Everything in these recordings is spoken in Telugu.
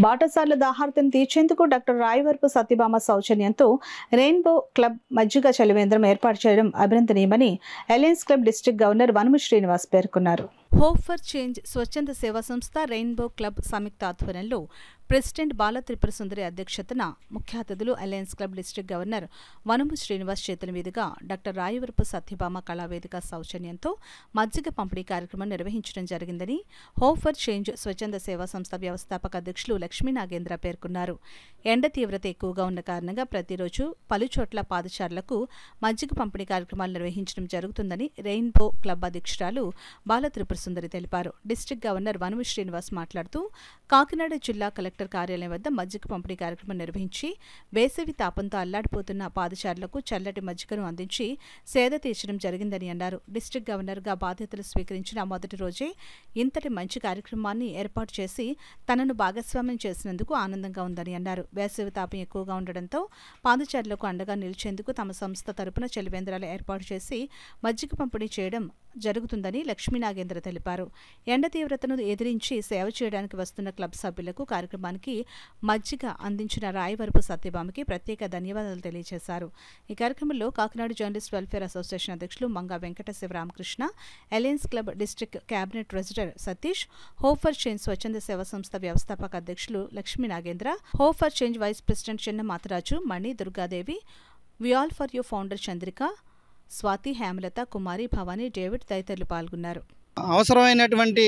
బాటసార్ల దాహార్తిని తీర్చేందుకు డాక్టర్ రాయవరపు సత్యభామ సౌజన్యంతో రెయిన్బో క్లబ్ మజ్జిగ చలివేంద్రం ఏర్పాటు చేయడం అభినందనీయమని alliance club district governor Vanumu Srinivas పేర్కొన్నారు. హోప్ ఫర్ చేంజ్ స్వచ్ఛంద సేవా సంస్థ రెయిన్బో క్లబ్ సంయుక్త ఆధ్వర్యంలో ప్రెసిడెంట్ బాల త్రిపుర సుందరి అధ్యక్షతన ముఖ్య అతిథులు alliance club district governor Vanumu Srinivas చేతుల మీదుగా డాక్టర్ రాయవరపు సత్యభామ కళావేదిక సౌజన్యంతో మజ్జిగ పంపిణీ కార్యక్రమం నిర్వహించడం జరిగిందని హోప్ ఫర్ చేంజ్ స్వచ్ఛంద సేవా సంస్థ వ్యవస్థాపక అధ్యక్షులు లక్ష్మీ నాగేంద్ర పేర్కొన్నారు. ఎండ తీవ్రత ఎక్కువగా ఉన్న కారణంగా ప్రతిరోజు పలుచోట్ల పాదచారులకు మజ్జిగ పంపిణీ కార్యక్రమాలు నిర్వహించడం జరుగుతుందని రెయిన్బో క్లబ్ అధ్యక్షురాలు బాల త్రిపుర సుందరి తెలిపారు. డిస్ట్రిక్ట్ గవర్నర్ వనుము శ్రీనివాస్ మాట్లాడుతూ కాకినాడ జిల్లా కలెక్టర్ కార్యాలయం వద్ద మజ్జిగ పంపిణీ కార్యక్రమం నిర్వహించి వేసవి తాపంతో అల్లాడిపోతున్న పాదచారులకు చల్లటి మజ్జిగను అందించి సేద తీర్చడం జరిగిందని అన్నారు. డిస్ట్రిక్ట్ గవర్నర్గా బాధ్యతలు స్వీకరించిన మొదటి రోజే ఇంతటి మంచి కార్యక్రమాన్ని ఏర్పాటు చేసి తనను భాగస్వామ్యం చేసినందుకు ఆనందంగా ఉందని అన్నారు. వేసవి తాపం ఎక్కువగా ఉండడంతో పాదచారులకు అండగా నిలిచేందుకు తమ సంస్థ తరపున చలివేంద్రాలు ఏర్పాటు చేసి మజ్జిగ పంపిణీ చేయడం జరుగుతుందని లక్ష్మీ నాగేంద్ర తెలిపారు. ఎండ తీవ్రతను ఎదిరించి సేవ చేయడానికి వస్తున్న క్లబ్ సభ్యులకు కార్యక్రమానికి మజ్జిగ అందించిన రాయవరపు సత్యభామకి ప్రత్యేక ధన్యవాదాలు తెలియజేశారు. ఈ కార్యక్రమంలో కాకినాడ జర్నలిస్ట్ వెల్ఫేర్ అసోసియేషన్ అధ్యక్షులు Manga Venkata Sivaramakrishna, alliance club district cabinet treasurer Satish, hope for change స్వచ్ఛంద సేవా సంస్థ వ్యవస్థాపక అధ్యక్షులు Lakshmi Nagendra, hope for change vice president Chinna Matharaju, Mani, Durgadevi, we all for you founder Chandrika, Swathi, Hemalatha, Kumari, Bhavani, David తదితరులు పాల్గొన్నారు. అవసరమైనటువంటి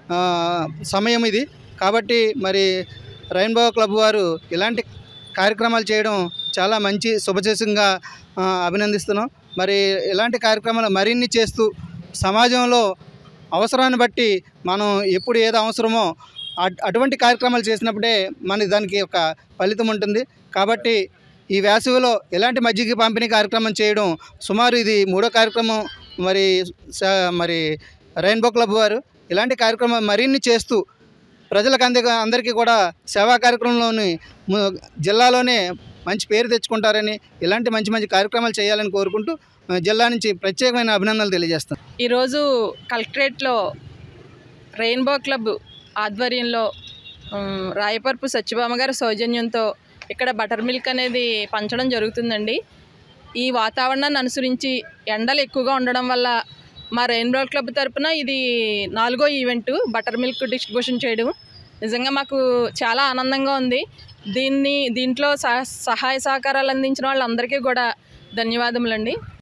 సమయం ఇది కాబట్టి మరి రెయిన్బో క్లబ్ వారు ఇలాంటి కార్యక్రమాలు చేయడం చాలా మంచి శుభచేసంగా అభినందిస్తున్నాం. మరి ఇలాంటి కార్యక్రమాలు మరిన్ని చేస్తూ సమాజంలో అవసరాన్ని బట్టి మనం ఎప్పుడు ఏది అవసరమో అటువంటి కార్యక్రమాలు చేసినప్పుడే మన దానికి ఒక ఫలితం ఉంటుంది. కాబట్టి ఈ వేసవిలో ఎలాంటి మజ్జిగ పంపిణీ కార్యక్రమం చేయడం సుమారు ఇది 3వ కార్యక్రమం. మరి రెయిన్బో క్లబ్ వారు ఇలాంటి కార్యక్రమం మరిన్ని చేస్తూ ప్రజలకు అందరికీ కూడా సేవా కార్యక్రమంలోని జిల్లాలోనే మంచి పేరు తెచ్చుకుంటారని, ఇలాంటి మంచి మంచి కార్యక్రమాలు చేయాలని కోరుకుంటూ జిల్లా నుంచి ప్రత్యేకమైన అభినందనలు తెలియజేస్తాను. ఈరోజు కలెక్టరేట్లో రెయిన్బో క్లబ్ ఆధ్వర్యంలో రాయవరపు సత్యభామ గారి సౌజన్యంతో ఇక్కడ బటర్ మిల్క్ అనేది పంచడం జరుగుతుందండి. ఈ వాతావరణాన్ని అనుసరించి ఎండలు ఎక్కువగా ఉండడం వల్ల మా రెయిన్బో క్లబ్ తరపున ఇది 4వ ఈవెంటు బటర్ మిల్క్ డిస్ట్రిబ్యూషన్ చేయడం. నిజంగా మాకు చాలా ఆనందంగా ఉంది. దీంట్లో సహాయ సహకారాలు అందించిన వాళ్ళందరికీ కూడా ధన్యవాదములండి.